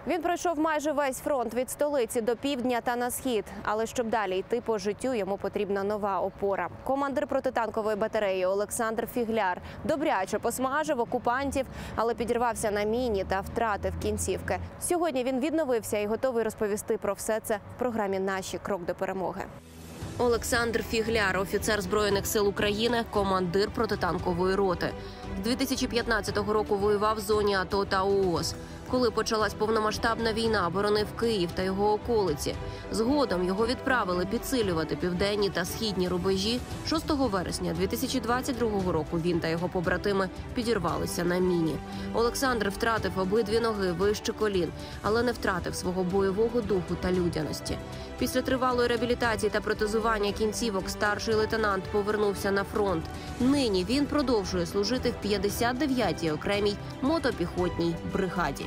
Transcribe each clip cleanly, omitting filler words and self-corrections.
Він пройшов майже весь фронт від столиці до півдня та на схід. Але щоб далі йти по життю, йому потрібна нова опора. Командир протитанкової батареї Олександр Фігляр добряче посмажив окупантів, але підірвався на міні та втратив кінцівки. Сьогодні він відновився і готовий розповісти про все це в програмі «Наші. Крок до перемоги». Олександр Фігляр – офіцер Збройних сил України, командир протитанкової роти. З 2015 року воював в зоні АТО та ООС. Коли почалась повномасштабна війна, боронив Київ та його околиці. Згодом його відправили підсилювати південні та східні рубежі. 6 вересня 2022 року він та його побратими підірвалися на міні. Олександр втратив обидві ноги вище колін, але не втратив свого бойового духу та людяності. Після тривалої реабілітації та протезування кінцівок старший лейтенант повернувся на фронт. Нині він продовжує служити в 59-й окремій мотопіхотній бригаді.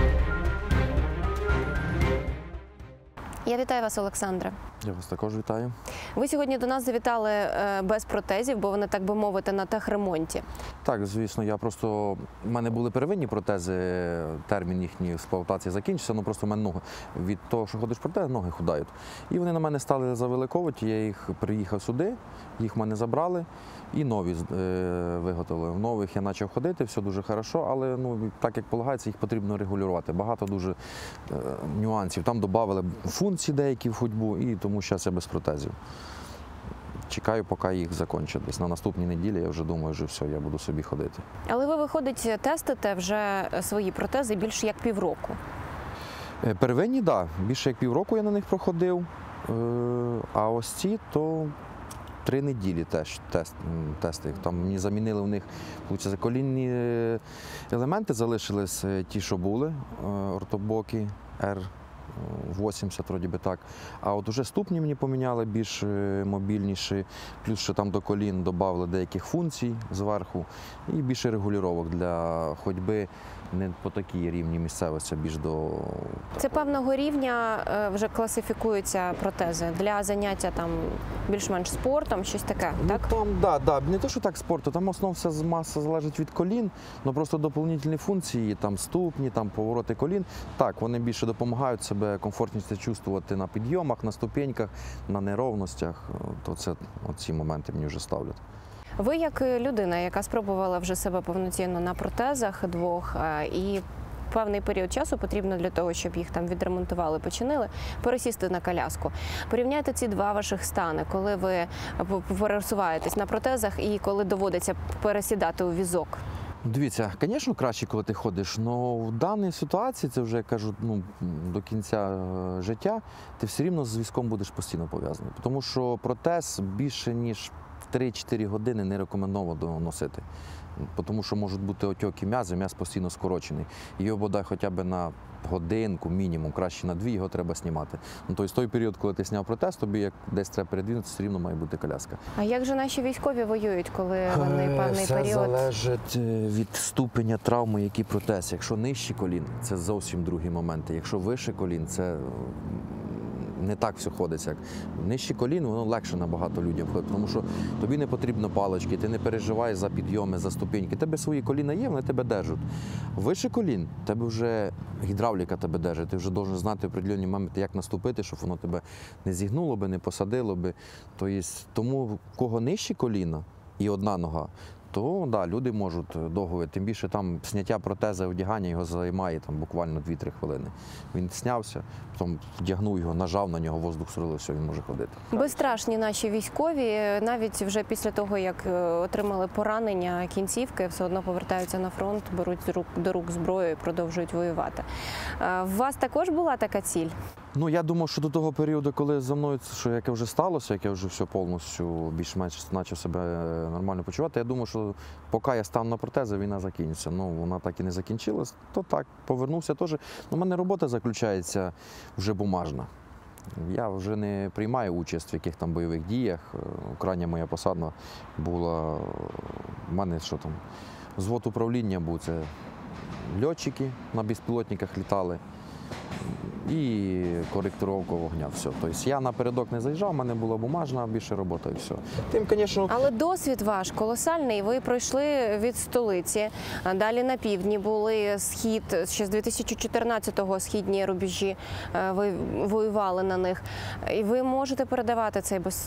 Я вітаю вас, Олександре. Я вас також вітаю. Ви сьогодні до нас завітали без протезів, бо вони, так би мовити, на техремонті. Так, звісно, в мене були первинні протези, термін їхньої експлуатації закінчився, просто в мене ноги від того, що ходиш протез, ноги худають. І вони на мене стали завеликовувати, я їх приїхав сюди, їх в мене забрали і нові виготовили. В нових я почав ходити, все дуже добре, але так як полагається, їх потрібно регулювати. Багато дуже нюансів. Там додали функції деякі в ходьбу, і тому зараз я без протезів. Чекаю, поки їх закінчать. Десь на наступній неділі я вже думаю, що все, я буду собі ходити. Але ви, виходить, тестите вже свої протези більше як півроку. Первинні, так. Більше як півроку я на них проходив. А ось ці, то 3 неділі теж тести. Там мені замінили в них, виходить, колінні елементи залишились ті, що були, ортобоки, R80, вроді би так. А от уже ступні мені поміняли більш мобільніші, плюс ще там до колін додали деяких функцій зверху і більше регулювання для ходьби не по такій рівні місцевості, більш до... Це певного рівня вже класифікуються протези для заняття там більш-менш спортом, щось таке, так? Так, не те, що так спорту, там основна вся маса залежить від колін, але просто доповнительні функції, там ступні, там повороти колін, так, вони більше допомагають себе комфортніше чувствувати на підйомах, на ступеньках, на неровностях, то це ці моменти мені вже ставлять. Ви як людина, яка спробувала вже себе повноцінно на протезах двох, і певний період часу потрібно для того, щоб їх там відремонтували, починили, пересісти на коляску. Порівняйте ці два ваших стани, коли ви пересуваєтесь на протезах і коли доводиться пересідати у візок. Дивіться, звісно, краще, коли ти ходиш, але в даній ситуації, це вже, я кажу, до кінця життя, ти все рівно з візком будеш постійно пов'язаний. Тому що протез більше, ніж 3-4 години не рекомендовано носити. Тому що можуть бути отеки м'яза, м'яз постійно скорочений. Його бодай хоча б на годинку, мінімум, краще на 2 його треба знімати. Тобто той період, коли ти зняв протез, тобі як десь треба передвинутися, все рівно має бути коляска. А як же наші військові воюють, коли вони певний період? Все залежить від ступеня травми, який протез. Якщо нижчі колін, це зовсім другі моменти. Якщо вище колін, це не так все ходить, як нижчі колін, воно легше набагато людям ходить, тому що тобі не потрібно палички, ти не переживаєш за підйоми, за ступеньки. Тебе свої коліна є, вони тебе держать. Вище колін, тебе вже гідравліка тебе держить, ти вже повинен знати определенні моменти, як наступити, щоб воно тебе не зігнуло би, не посадило би. Тому в кого нижчі коліна і одна нога, то люди можуть довго, тим більше там зняття протеза, одягання його займає там буквально 2-3 хвилини. Він знявся, потім вдягнув його, нажав на нього, воздух срулив, все, він може ходити. Безстрашні наші військові, навіть вже після того, як отримали поранення кінцівки, все одно повертаються на фронт, беруть до рук зброю і продовжують воювати. У вас також була така ціль? Я думав, що до того періоду, коли за мною, що яке вже сталося, як я вже все повністю більш-менш почав себе нормально почувати, я думав, що поки я стану на протези, війна закінчиться. Вона так і не закінчилась, то так, повернувся теж. У мене робота заключається вже бумажна. Я вже не приймаю участь в яких там бойових діях. Крайня моя посада була, в мене взвод управління був, це льотчики на безпілотниках літали. і коректировка вогня. Все. Тобто я напередок не заїжджав, в мене була бумажна, більше робота і все. Тим, звісно, Але досвід ваш колосальний. Ви пройшли від столиці, а далі на півдні були схід, ще з 2014-го східні рубежі, ви воювали на них. І ви можете передавати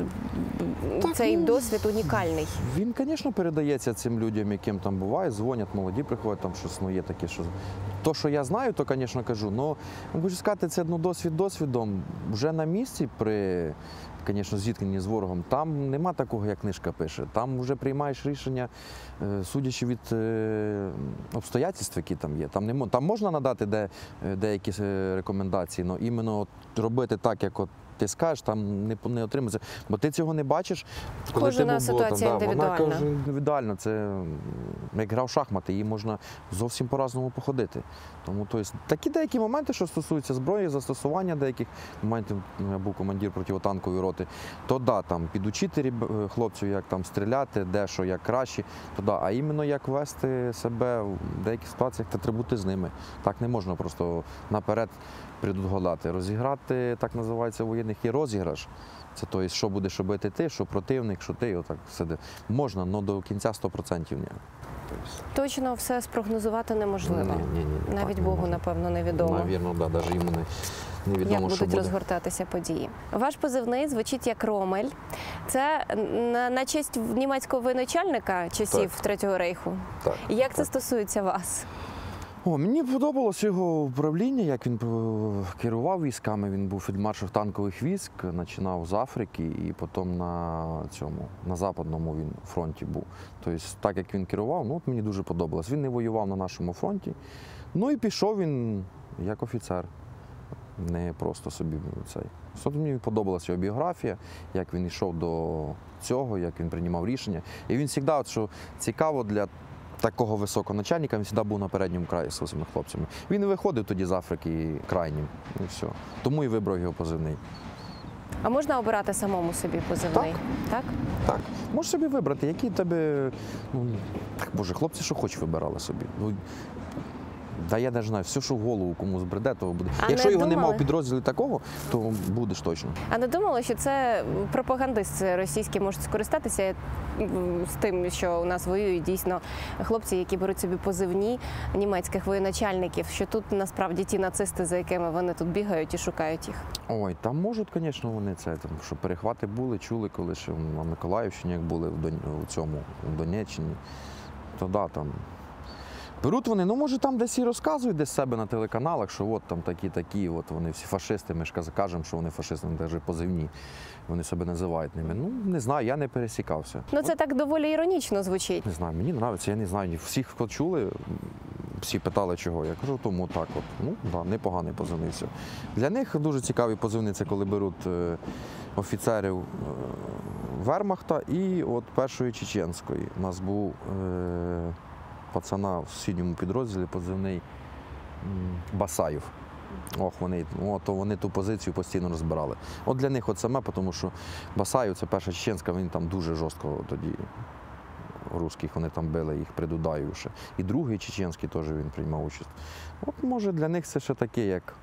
цей досвід унікальний. він, звісно, передається цим людям, яким там буває, дзвонять, молоді приходять, там щось є таке, що... То, що я знаю, то, звісно, кажу. Ну, хочу сказати, це досвід досвідом. Вже на місці при, звісно, зіткненні з ворогом, там нема такого, як книжка пише. Там вже приймаєш рішення, судячи від обстоятельств, які там є. Там можна надати деякі рекомендації, але іменно робити так, як ти скажеш, там не отримається. Бо ти цього не бачиш. Коли Кожна ситуація індивідуальна. Вона каже індивідуально. Це як гра в шахмати, її можна зовсім по-разному походити. Тому такі деякі моменти, що стосуються зброї, застосування деяких моментів, я був командир противотанкової роти, то да, там підучити хлопців, як там стріляти, де що, як краще, то да. А іменно як вести себе в деяких ситуаціях, та треба бути з ними. Так не можна просто наперед предугадати. Розіграти, так називається, воєнних є розіграш. Це тобто, що будеш робити ти, що противник, що ти, отак сиди. Можна, але до кінця 100% ні. Точно все спрогнозувати неможливо. Ні, навіть Богу, напевно, невідомо. Навірно, да, навіть йому невідомо, як що будуть буде. розгортатися події. Ваш позивний звучить як Ромель. Це на честь німецького воєначальника часів Третього рейху. Так. Як це стосується вас? Мені подобалось його управління, як він керував військами. Він був фельдмаршал танкових військ, починав з Африки і потім на Западному він фронті був. Тобто, так як він керував, мені дуже подобалось. Він не воював на нашому фронті, і пішов він як офіцер, не просто собі цей. Мені подобалася його біографія, як він йшов до цього, як він приймав рішення. І він завжди, що цікаво для такого високого начальника, він завжди був на передньому краї з своїми хлопцями. Він і виходив тоді з Африки крайнім, і все. Тому і вибрав його позивний. А можна обирати самому собі позивний? Так? Так. Можеш собі вибрати, які тебе, Боже, хлопці, що хоч вибирали собі. Я не знаю, все, що в голову комусь бреде, то буде. Якщо його немає в підрозділі такого, то будеш точно. А не думали, що це пропагандисти російські можуть скористатися з тим, що у нас воюють дійсно хлопці, які беруть собі позивні німецьких воєначальників, що тут насправді ті нацисти, за якими вони тут бігають і шукають їх? Ой, там можуть, звісно, вони це, що перехвати були, чули, коли ще на Миколаївщині, як були у Донеччині, то да, там. Беруть вони, може там десь і розказують десь себе на телеканалах, що от там такі, от вони всі фашисти, ми ж кажемо, що вони фашисти, вони навіть позивні, вони себе називають ними. Не знаю, я не пересікався. Це так доволі іронічно звучить. Не знаю, мені подобається, я не знаю, всіх, хто чули, всі питали, чого. Я кажу, тому так от, непоганий позивний все. Для них дуже цікаві позивні, це коли беруть офіцерів Вермахта і от першої чеченської. У нас був пацана в сусідньому підрозділі позивний Басаєв. Вони ту позицію постійно розбирали. От для них саме, тому що Басаєв, це перша чеченська, він там дуже жорстко тоді русських, вони там били їх предудаючи. І другий чеченський теж він приймав участь. От може для них це ще таке, як,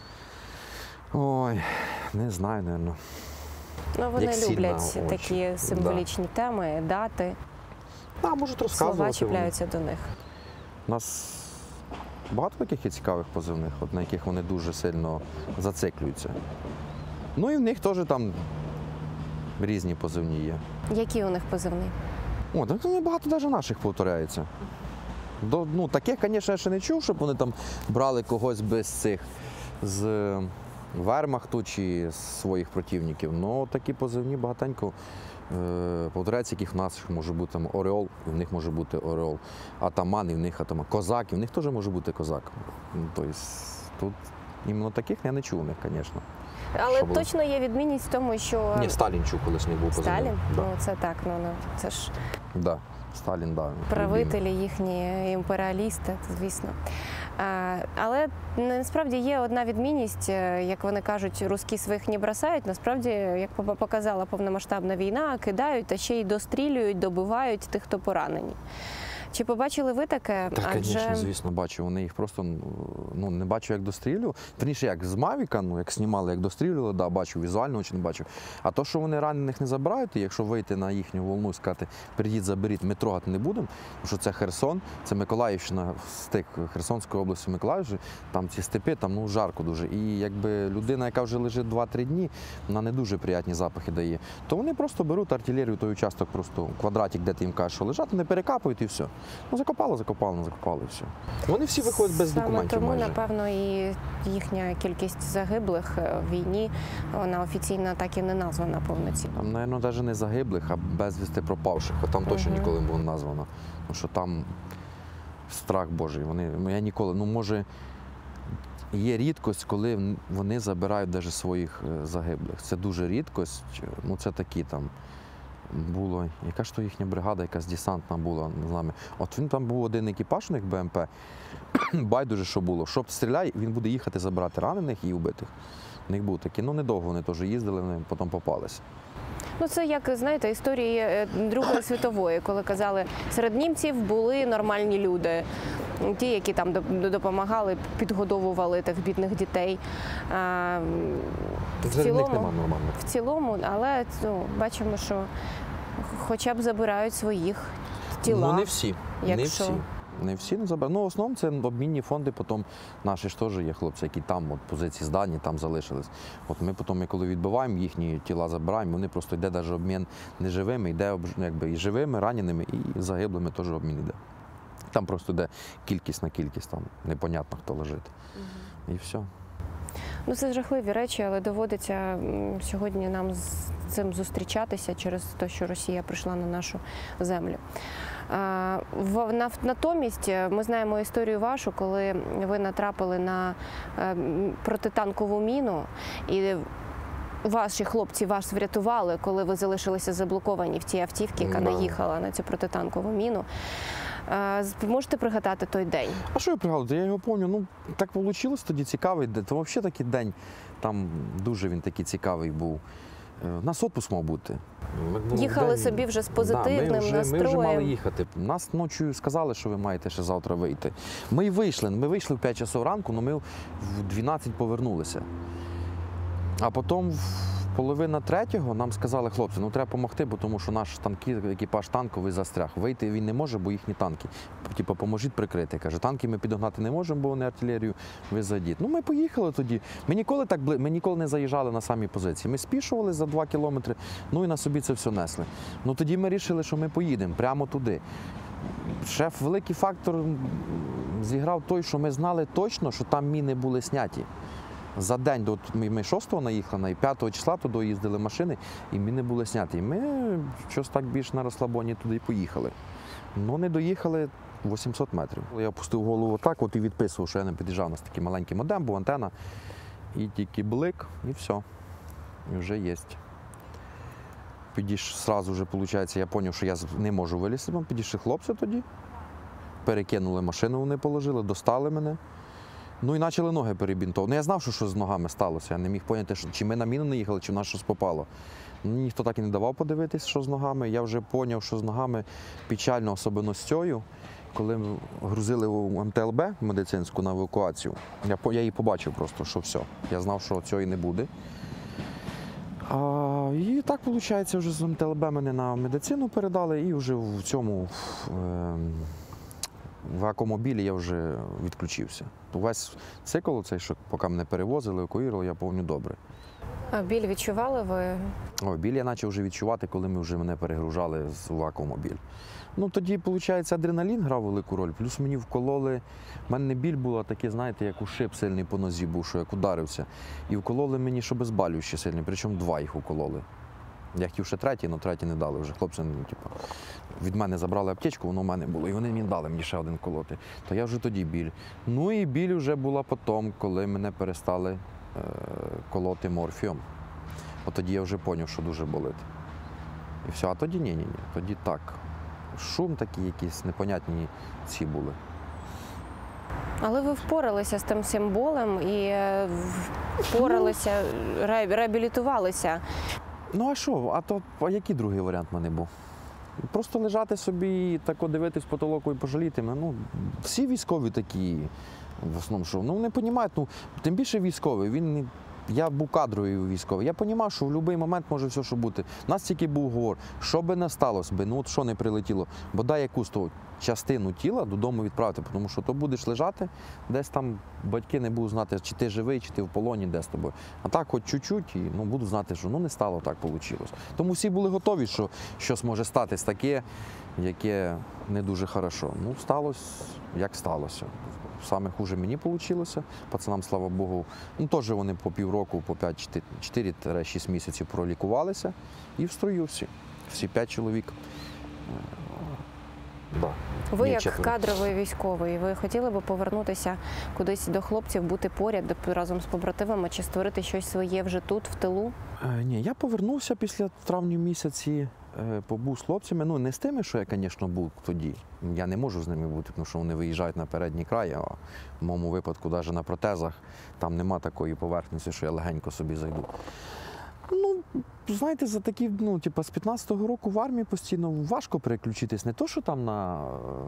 не знаю, мабуть. Вони люблять такі символічні теми, дати. Можуть розказувати. Слова чіпляються до них. У нас багато таких є цікавих позивних, на яких вони дуже сильно зациклюються. І в них теж там різні позивні є. Які у них позивні? Багато навіть наших повторяється. Таких, звісно, я ще не чув, щоб вони там брали когось з Вермахту чи з своїх противників. Такі позивні багатенько повторяються, яких в нас може бути там Орел, і в них може бути Орел. Атаман, і в них атаман. Козак, і в них теж може бути козак. Тобто тут іменно таких я не чув у них, звісно. Але точно є відмінність в тому, що... Ні, Сталін чув, колись не був позивний. Сталін? Да. Це так, це ж... Да. Сталін, да. Правителі їхні, імперіалісти, звісно. Але насправді є одна відмінність, як вони кажуть, русські своїх не бросають. Насправді, як показала повномасштабна війна, кидають, та ще й дострілюють, добивають тих, хто поранені. Чи побачили ви таке? Так, звісно, звісно, бачу. Вони їх просто не бачу, як дострілювали. Верніше, як з Мавіка, як знімали, як дострілювали, да, бачу, візуально очі не бачу. А то, що вони ранених не забирають, і якщо вийти на їхню волну і сказати, прийдіть, заберіть, ми трогати не будемо, тому що це Херсон, це Миколаївщина, стик Херсонської області, Миколаївщини, там ці степи, там жарко дуже. І якби людина, яка вже лежить 2-3 дні, вона не дуже приятні запахи дає. То вони просто беруть артилерію, той участок, просто квадратик, де ти їм кажеш, що лежати, не перекапують і все. Ну, закопали, і все. Вони всі виходять без документів тому, майже. напевно, і їхня кількість загиблих в війні, вона офіційно так і не названа повноцінно. Там, мабуть, навіть не загиблих, а безвісти пропавших. Там точно ніколи не було названо. Тому що там страх Божий. Я ніколи, може, є рідкость, коли вони забирають навіть своїх загиблих. Це дуже рідкость. Це такі там. Було, яка ж то їхня бригада, якась десантна була з нами. От він там був один екіпаж у них БМП, байдуже, що було. Щоб стріляй, він буде їхати забирати ранених і вбитих. У них був такий, недовго вони теж їздили, вони потім попалися. Це, як, знаєте, історії Другої світової, коли казали, серед німців були нормальні люди. Ті, які там допомагали, підгодовували тих бідних дітей. В цілому, але бачимо, що хоча б забирають своїх тіла. Не всі. Не всі не забирають. В основному це обмінні фонди, потім наші ж теж є хлопці, які там позиції здані, там залишились. От ми потім, коли відбиваємо, їхні тіла забираємо, вони просто йде навіть обмін не живими, йде і живими, раненими, і загиблими теж обмін йде. Там просто йде кількість на кількість, там непонятно, хто лежить. І все. Це жахливі речі, але доводиться сьогодні нам з цим зустрічатися через те, що Росія прийшла на нашу землю. Натомість ми знаємо історію вашу, коли ви натрапили на протитанкову міну, і ваші хлопці вас врятували, коли ви залишилися заблоковані в цій автівці, яка наїхала на цю протитанкову міну. Можете пригадати той день? А що я пригадую? Я його пам'ятаю. Так вийшло тоді, цікавий день. То взагалі такий день, там дуже він такий цікавий був. У нас відпуск мав бути. Їхали собі вже з позитивним настроєм. Ми вже мали їхати. Нас ночі сказали, що ви маєте ще завтра вийти. Ми вийшли в 5 часов ранку, але ми в 12 повернулися. А потім половина 3-го нам сказали, хлопці, треба допомогти, тому що наш екіпаж танковий застряг. Вийти він не може, бо їхні танки. Поможіть прикрити. Каже, танки ми підогнати не можемо, бо вони артилерію, ви зайдіть. Ми поїхали тоді. Ми ніколи не заїжджали на самі позиції. Ми спішували за 2 кілометри, і на собі це все несли. Тоді ми вирішили, що ми поїдемо прямо туди. Шеф, великий фактор зіграв той, що ми знали точно, що там міни були зняті. За день, ми 6-го наїхали, і 5-го числа туди їздили машини, і міни були зняті. І ми щось так більш на розслабоні туди поїхали. Не доїхали 800 метрів. Я опустив голову так і відписував, що я не під'їжджав. У нас такий маленький модем, був антенна, і тільки блик, і все. І вже є. Зразу вже, виходить, я зрозумів, що я не можу вилізти. Підійшли хлопці тоді, перекинули машину, вони положили, достали мене. І почали ноги перебінтовувати. Я знав, що щось з ногами сталося. Я не міг зрозуміти, чи ми на міну не їхали, чи в нас щось попало. Ніхто так і не давав подивитись, що з ногами. Я вже зрозумів, що з ногами печально, особливо з цією. Коли ми грузили в МТЛБ медицинську на евакуацію, я її побачив просто, що все. Я знав, що цієї не буде. І так, виходить, вже з МТЛБ мене на медицину передали, і вже в цьому в евакомобілі я вже відключився. Весь цикл, цей, поки мене перевозили, евакуювали, я пам'ятаю добре. А біль відчували ви? Біль я почав вже відчувати, коли ми вже мене перегружали з евакомобіль. Тоді, виходить, адреналін грав велику роль, плюс мені вкололи, в мене не біль була, таке, знаєте, як ушиб сильний по нозі був, що як ударився. І вкололи мені, що безболююче сильне, причому 2 їх укололи. Я хотів ще 3, але 3 не дали вже. Хлопці, від мене забрали аптечку, воно в мене було, і вони мені дали мені ще один колоти. То я вже тоді біль. І біль вже була потім, коли мене перестали колоти морфієм. От тоді я вже зрозумів, що дуже болить. І все, а тоді ні. Тоді так. Шум такий, якісь непонятні ці були. Але ви впоралися з тим всім болем і впоралися, реабілітувалися. А що? А який другий варіант в мене був? Просто лежати собі і тако дивитись в потолок і пожаліти. Ну, всі військові такі, в основному, що ну, не розуміють, ну, тим більше військовий, він не. Я був кадровий військовий. Я розумів, що в будь-який момент може все що бути. У нас тільки був говор, що би не сталося, ну от що не прилетіло, бодай якусь то частину тіла додому відправити, тому що то будеш лежати, десь там батьки не будуть знати, чи ти живий, чи ти в полоні, де з тобою. А так хоч чуть-чуть, і ну, буду знати, що ну не стало так, вийшло. Тому всі були готові, що щось може статись таке, яке не дуже хорошо. Ну, сталося, як сталося. Саме хуже мені вийшло. Пацанам, слава Богу, ну теж вони по півроку, по 4-6 місяців пролікувалися і в строю всі. Всі 5 чоловік. Да. Ви Ні, як 4. кадровий військовий, ви хотіли б повернутися кудись до хлопців, бути поряд разом з побратимами чи створити щось своє вже тут, в тилу? Ні, я повернувся після травня місяці, побув з хлопцями. Ну, не з тими, що я, звісно, був тоді. Я не можу з ними бути, тому що вони виїжджають на передній край, а в моєму випадку навіть на протезах там нема такої поверхності, що я легенько собі зайду. Ну, знаєте, за такі, ну, типу, з 15-го року в армії постійно важко переключитись. Не то, що там на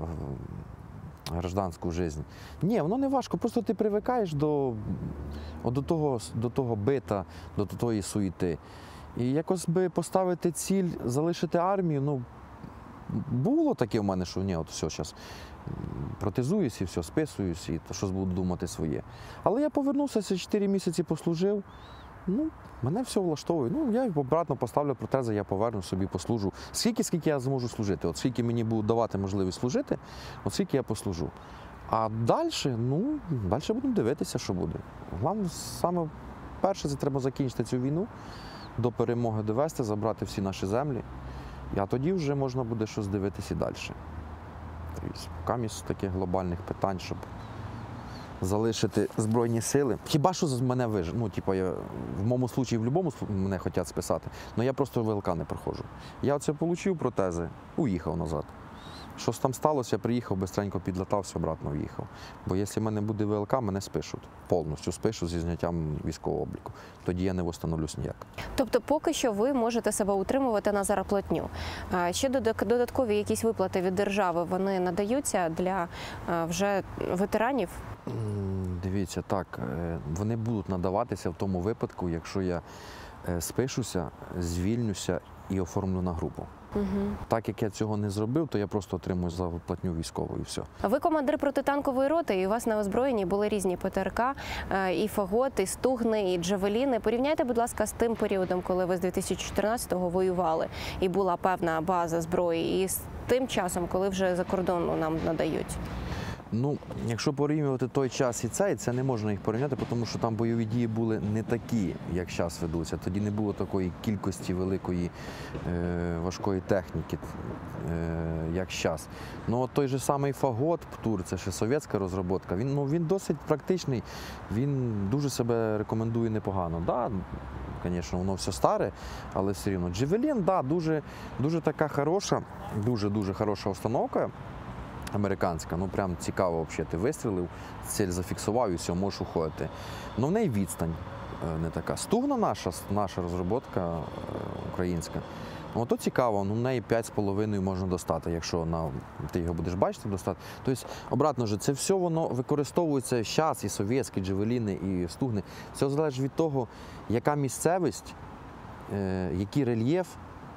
гражданську життя. Ні, воно не важко, просто ти привикаєш до того бита, до тої суєти. І якось би поставити ціль, залишити армію, ну, було таке в мене, що ні, от все, зараз протезуюсь і все, списуюсь, і щось буду думати своє. Але я повернувся, 4 місяці послужив, ну, мене все влаштовує. Ну, я обратно поставлю протези, я поверну собі, послужу. Скільки я зможу служити, от скільки мені будуть давати можливість служити, от скільки я послужу. А далі, ну, далі будемо дивитися, що буде. Головне, саме перше, це треба закінчити цю війну, до перемоги довести, забрати всі наші землі. А тоді вже можна буде щось дивитися і далі. Поки з таких глобальних питань, щоб залишити Збройні сили. Хіба що з мене вижив? Ну, типу, в моєму випадку в будь-якому мене хочуть списати, але я просто ВЛК не проходжу. Я оце отримав протези, уїхав назад. Щось там сталося, я приїхав, бистренько підлатався, обратно в'їхав. Бо якщо в мене буде ВЛК, мене спишуть. Повністю спишуть зі зняттям військового обліку. Тоді я не встановлюсь ніяк. Тобто поки що ви можете себе утримувати на зарплатню. Ще додаткові якісь виплати від держави, вони надаються для вже ветеранів? Дивіться, так, вони будуть надаватися в тому випадку, якщо я спишуся, звільнюся і оформлю на групу. Угу. Так як я цього не зробив, то я просто отримую зарплатню військову і все. Ви командир протитанкової роти, і у вас на озброєнні були різні ПТРК, і «Фагот», і «Стугни», і «Джавеліни». Порівняйте, будь ласка, з тим періодом, коли ви з 2014-го воювали, і була певна база зброї, і з тим часом, коли вже за кордону нам надають. Ну, якщо порівнювати той час і цей, це не можна їх порівняти, тому що там бойові дії були не такі, як зараз ведуться. Тоді не було такої кількості великої важкої техніки, як зараз. Ну, от той же самий «Фагот», «Птур», це ще совєтська розробка, він досить практичний, він дуже себе рекомендує непогано. Да, звісно, воно все старе, але все рівно. «Джавелін», да, дуже така хороша, дуже хороша установка. Американська, ну прям цікаво взагалі. Ти вистрілив, ціль зафіксував і все, можеш уходити. Ну в неї відстань не така. «Стугна» наша розробка українська. Ну то цікаво, ну в неї 5,5 можна достати, якщо ти його будеш бачити, достати. Тобто, обратно ж, це все воно використовується зараз, і совєтські «Джавеліни», і «Стугни». Все залежить від того, яка місцевість, який рельєф,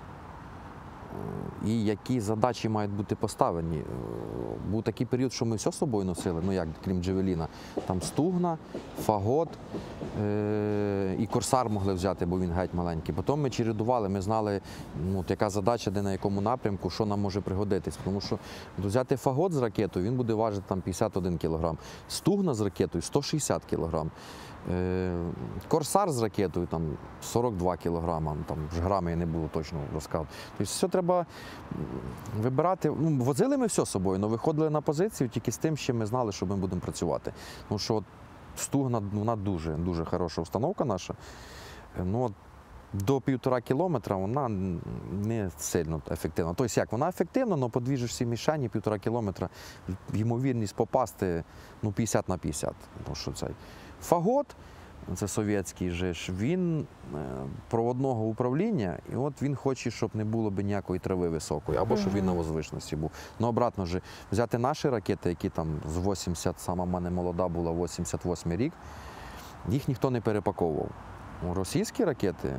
і які задачі мають бути поставлені. Був такий період, що ми все з собою носили, ну як, крім «Джавеліна». Там «Стугна», «Фагот» і «Корсар» могли взяти, бо він геть маленький. Потім ми чередували, ми знали, ну, яка задача, де на якому напрямку, що нам може пригодитись. Тому що взяти «Фагот» з ракетою, він буде важити там 51 кг. «Стугна» з ракетою – 160 кг. «Корсар» з ракетою там 42 кг, там ж грами я не буду точно розказувати. Тобто все треба вибирати. Ну, возили ми все з собою, але виходили на позицію тільки з тим, що ми знали, що ми будемо працювати. Тому що от «Стугна», вона дуже хороша установка наша. Ну, от, до 1,5 кілометра вона не сильно ефективна. Тобто як, вона ефективна, але подвіжиш всі мішені 1,5 кілометра, ймовірність попасти 50 на 50. Тому що цей «Фагот», це совєтський же ж, він проводного управління, і от він хоче, щоб не було б ніякої трави високої, або щоб він на возвишності був. Ну, обратно ж, взяти наші ракети, які там з 80, сама в мене молода була, 88 рік, їх ніхто не перепаковував. Російські ракети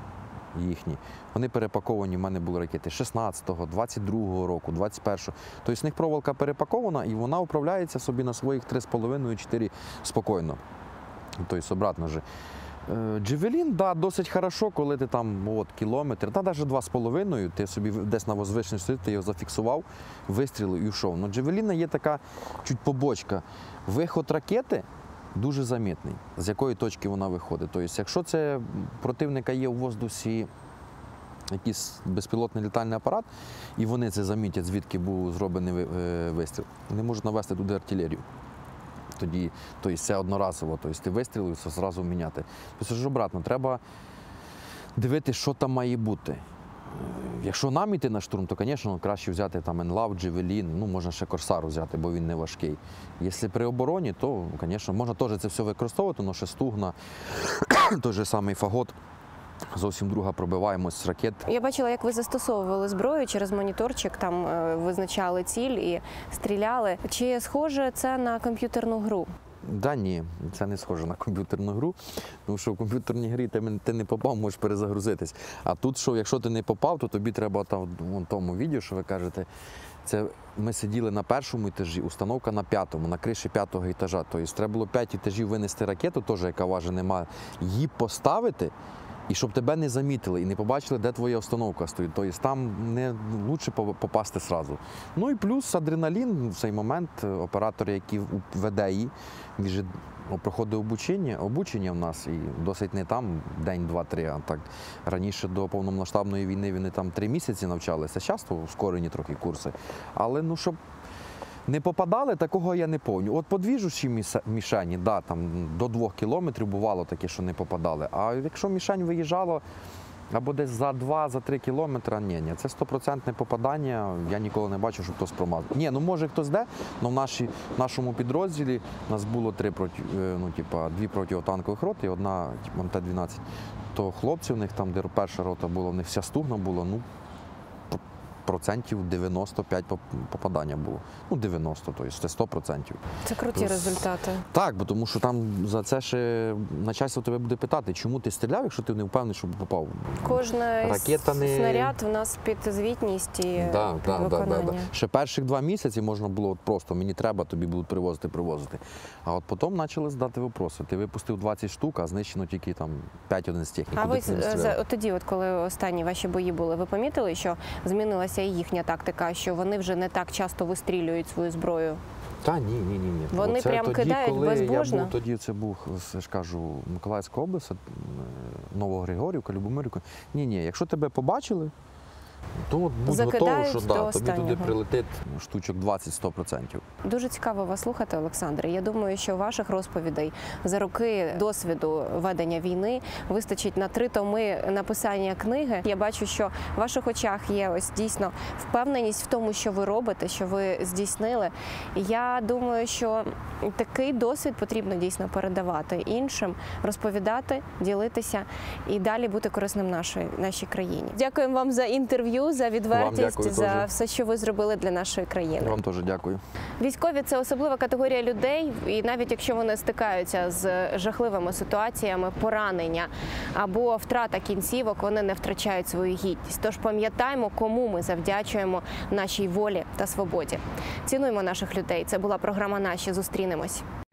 їхні, вони перепаковані, в мене були ракети 16-го, 22-го року, 21-го. Тобто в них проволока перепакована і вона управляється собі на своїх 3,5-4 спокійно. Тобто обратно же. Джевелін, да, досить хорошо, коли ти там от, кілометр, та навіть 2,5, ти собі десь на возвишеності, ти його зафіксував, вистрілив і йшов. Но Джевеліна є така чуть побочка. Виход ракети дуже замітний, з якої точки вона виходить. Тобто, якщо це противника є у воздусі якийсь безпілотний літальний апарат, і вони це замітять, звідки був зроблений вистріл, вони можуть навести туди артилерію. Тоді, тобто це одноразово, тобто ти вистрілив, це одразу міняти. Тобто ж обратно, треба дивитися, що там має бути. Якщо нам йти на штурм, то, звісно, краще взяти там Енлав, Джевелін, ну, можна ще Корсару взяти, бо він не важкий. Якщо при обороні, то, звісно, можна теж це все використовувати, але ще Стугна, той же самий Фагот, зовсім друга пробиваємось з ракет. Я бачила, як ви застосовували зброю через моніторчик, там визначали ціль і стріляли. Чи схоже це на комп'ютерну гру? Да, ні, це не схоже на комп'ютерну гру, тому що в комп'ютерній грі ти не попав, можеш перезагрузитись. А тут, що, якщо ти не попав, то тобі треба там, в тому відео, що ви кажете, це ми сиділи на першому етажі, установка на п'ятому, на криші п'ятого етажа. Тобто треба було 5 етажів винести ракету, теж яка важить немає, її поставити, і щоб тебе не замітили і не побачили, де твоя установка стоїть. Тобто там не краще попасти одразу. Ну і плюс адреналін в цей момент, оператор, який веде її, він же проходить обучення в нас, і досить не там день, два, три, а так раніше до повномасштабної війни вони там 3 місяці навчалися, зараз то ускорені трохи курси. Але ну, щоб не попадали, такого я не пам'ятаю. От по двіжущій мішені, да, там до 2 кілометрів бувало таке, що не попадали. А якщо мішень виїжджала або десь за 2-3 кілометри, ні, це 100% попадання. Я ніколи не бачив, щоб хтось промазав. Ні, ну може хтось де, але в нашому підрозділі нас було 2 протитанкових роти і одна МТ-12. То хлопці в них там, де перша рота була, в них вся Стугна була, ну, процентів 95 попадання було. Ну, 90, тобто це 100%. Це круті результати. Так, бо тому що там за це ще начальство тебе буде питати, чому ти стріляв, якщо ти не впевнений, що попав. Кожен снаряд у нас під звітність і виконання. Ще перших 2 місяці можна було от просто, мені треба, тобі будуть привозити. А от потім почали задати питання. Ти випустив 20 штук, а знищено тільки там 5 одиниць техніки. А ви тоді, коли останні ваші бої були, ви помітили, що змінилася і їхня тактика, що вони вже не так часто вистрілюють свою зброю? Та ні. Вони оце прям тоді, кидають коли безбожно? Я був, тоді це був, я ж кажу, Миколаївська область, Новогригорівка, Любомирівка. Ні, якщо тебе побачили, то от будь готовий, що тобі туди прилетить штучок 20-100%. Дуже цікаво вас слухати, Олександре. Я думаю, що ваших розповідей за роки досвіду ведення війни вистачить на 3 томи написання книги. Я бачу, що в ваших очах є ось дійсно впевненість в тому, що ви робите, що ви здійснили. Я думаю, що такий досвід потрібно дійсно передавати іншим, розповідати, ділитися і далі бути корисним нашій країні. Дякуємо вам за інтерв'ю, за відвертість, за все, що ви зробили для нашої країни. Вам теж дякую. Військові – це особлива категорія людей, і навіть якщо вони стикаються з жахливими ситуаціями, поранення або втрата кінцівок, вони не втрачають свою гідність. Тож пам'ятаємо, кому ми завдячуємо нашій волі та свободі. Цінуємо наших людей. Це була програма «Наші». Зустрінемось.